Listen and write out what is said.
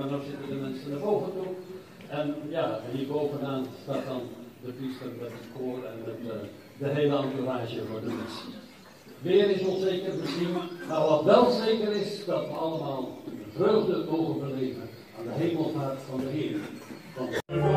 maar nu zitten de mensen naar boven toe. En ja, en hier bovenaan staat dan de priester met het koor en met de hele entourage voor de mensen. Weer is onzeker misschien, maar wat wel zeker is, dat we allemaal vreugde mogen beleven aan de hemelvaart van de Heer.